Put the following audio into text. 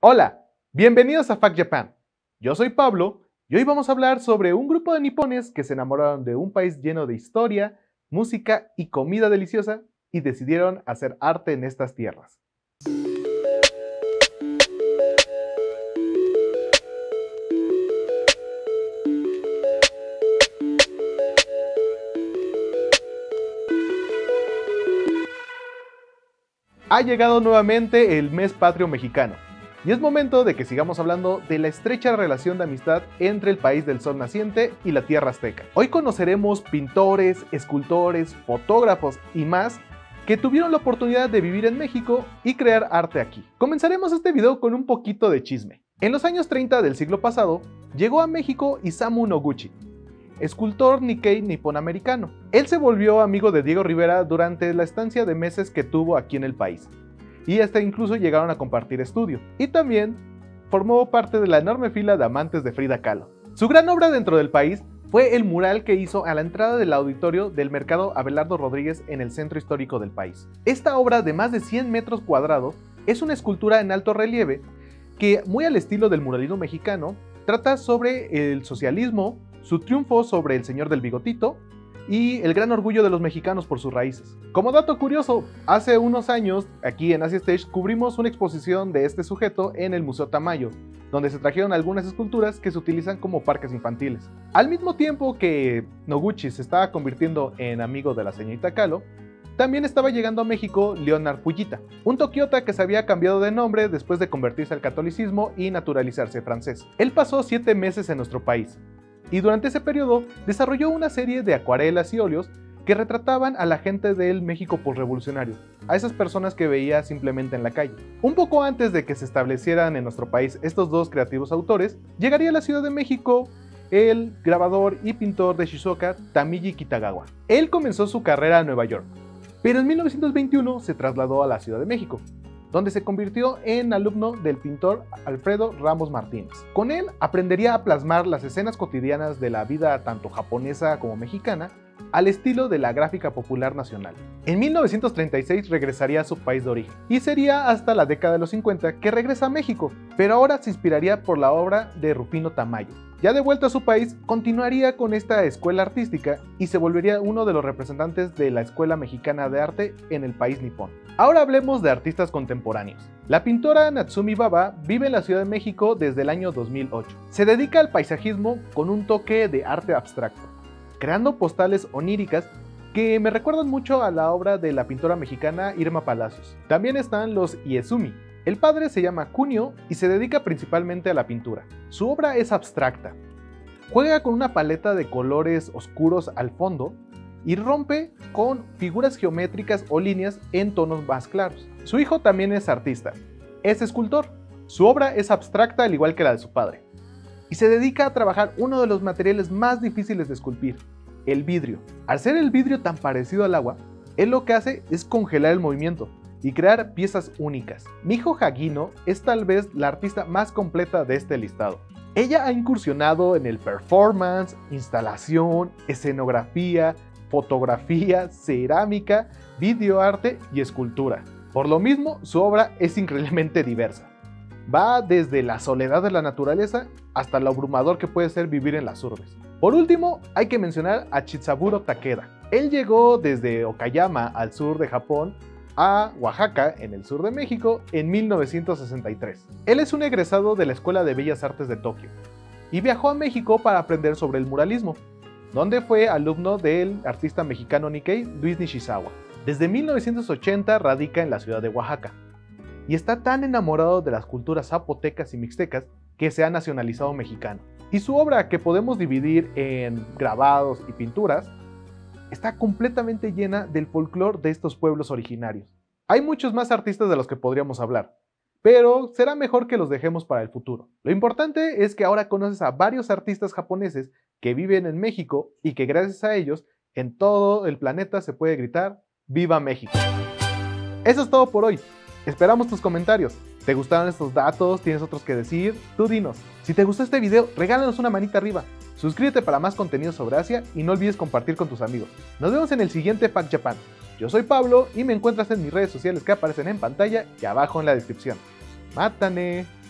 Hola, bienvenidos a Fact Japan. Yo soy Pablo y hoy vamos a hablar sobre un grupo de nipones que se enamoraron de un país lleno de historia, música y comida deliciosa y decidieron hacer arte en estas tierras. Ha llegado nuevamente el mes patrio mexicano. Y es momento de que sigamos hablando de la estrecha relación de amistad entre el país del sol naciente y la tierra azteca. Hoy conoceremos pintores, escultores, fotógrafos y más que tuvieron la oportunidad de vivir en México y crear arte aquí. Comenzaremos este video con un poquito de chisme. En los años 30 del siglo pasado, llegó a México Isamu Noguchi, escultor Nikkei niponamericano. Él se volvió amigo de Diego Rivera durante la estancia de meses que tuvo aquí en el país. Y hasta incluso llegaron a compartir estudio, y también formó parte de la enorme fila de amantes de Frida Kahlo. Su gran obra dentro del país fue el mural que hizo a la entrada del auditorio del Mercado Abelardo Rodríguez en el centro histórico del país. Esta obra de más de 100 metros cuadrados es una escultura en alto relieve que, muy al estilo del muralismo mexicano, trata sobre el socialismo, su triunfo sobre el señor del bigotito, y el gran orgullo de los mexicanos por sus raíces. Como dato curioso, hace unos años, aquí en Asia Stage, cubrimos una exposición de este sujeto en el Museo Tamayo, donde se trajeron algunas esculturas que se utilizan como parques infantiles. Al mismo tiempo que Noguchi se estaba convirtiendo en amigo de la señorita Kahlo, también estaba llegando a México Leonard Pullita, un tokiota que se había cambiado de nombre después de convertirse al catolicismo y naturalizarse francés. Él pasó 7 meses en nuestro país, y durante ese periodo desarrolló una serie de acuarelas y óleos que retrataban a la gente del México postrevolucionario, a esas personas que veía simplemente en la calle. Un poco antes de que se establecieran en nuestro país estos dos creativos autores, llegaría a la Ciudad de México el grabador y pintor de Shizuoka, Tamiji Kitagawa. Él comenzó su carrera en Nueva York, pero en 1921 se trasladó a la Ciudad de México, donde se convirtió en alumno del pintor Alfredo Ramos Martínez. Con él aprendería a plasmar las escenas cotidianas de la vida tanto japonesa como mexicana al estilo de la gráfica popular nacional. En 1936 regresaría a su país de origen, y sería hasta la década de los 50 que regresa a México, pero ahora se inspiraría por la obra de Rufino Tamayo. Ya de vuelta a su país, continuaría con esta escuela artística y se volvería uno de los representantes de la Escuela Mexicana de Arte en el país nipón. Ahora hablemos de artistas contemporáneos. La pintora Natsumi Baba vive en la Ciudad de México desde el año 2008. Se dedica al paisajismo con un toque de arte abstracto, creando postales oníricas que me recuerdan mucho a la obra de la pintora mexicana Irma Palacios. También están los Iezumi. El padre se llama Kunio y se dedica principalmente a la pintura. Su obra es abstracta. Juega con una paleta de colores oscuros al fondo y rompe con figuras geométricas o líneas en tonos más claros. Su hijo también es artista. Es escultor. Su obra es abstracta al igual que la de su padre. Y se dedica a trabajar uno de los materiales más difíciles de esculpir, el vidrio. Al ser el vidrio tan parecido al agua, él lo que hace es congelar el movimiento y crear piezas únicas. Miho Hagino es tal vez la artista más completa de este listado. Ella ha incursionado en el performance, instalación, escenografía, fotografía, cerámica, videoarte y escultura. Por lo mismo, su obra es increíblemente diversa. Va desde la soledad de la naturaleza hasta lo abrumador que puede ser vivir en las urbes. Por último, hay que mencionar a Chizaburo Takeda. Él llegó desde Okayama, al sur de Japón, a Oaxaca, en el sur de México, en 1963. Él es un egresado de la Escuela de Bellas Artes de Tokio y viajó a México para aprender sobre el muralismo, donde fue alumno del artista mexicano Nikkei, Luis Nishizawa. Desde 1980 radica en la ciudad de Oaxaca y está tan enamorado de las culturas zapotecas y mixtecas que se ha nacionalizado mexicano. Y su obra, que podemos dividir en grabados y pinturas, está completamente llena del folclore de estos pueblos originarios. Hay muchos más artistas de los que podríamos hablar, pero será mejor que los dejemos para el futuro. Lo importante es que ahora conoces a varios artistas japoneses que viven en México y que gracias a ellos en todo el planeta se puede gritar ¡Viva México! Eso es todo por hoy. Esperamos tus comentarios. ¿Te gustaron estos datos? ¿Tienes otros que decir? Tú dinos. Si te gustó este video, regálanos una manita arriba. Suscríbete para más contenido sobre Asia y no olvides compartir con tus amigos. Nos vemos en el siguiente Fact Japan. Yo soy Pablo y me encuentras en mis redes sociales que aparecen en pantalla y abajo en la descripción. ¡Mátane!